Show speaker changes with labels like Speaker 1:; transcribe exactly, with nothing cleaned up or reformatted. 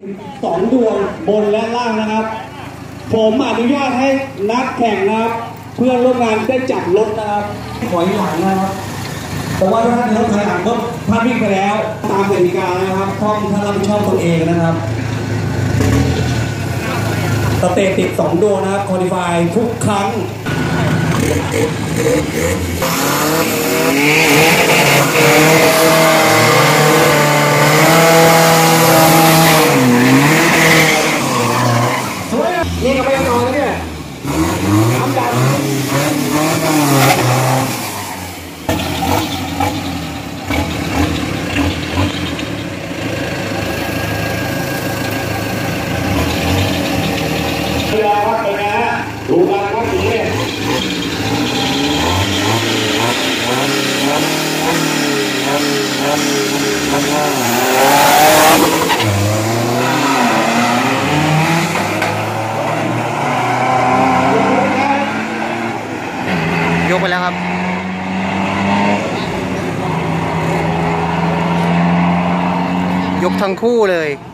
Speaker 1: สองดวงบนและล่างนะครับ ผมอนุญาตให้นักแข่งนะครับเพื่อนร่วมงานได้จับรถนะครับถอยหลังนะครับแต่ว่าถ้าเดินถอยหลังก็พลาดวิ่งไปแล้วตามกติกานะครับต้องถ้ารับผิดชอบตัวเองนะครับสเตติดสองดวงนะครับคอลิฟายทุกครั้งนี่ก็ไม่นอนแล้วเนี่ยน้ำดันเวลาวัดไปนะดูการวัดนี้
Speaker 2: ยกไปแล้วครับยกทั้งคู่เลย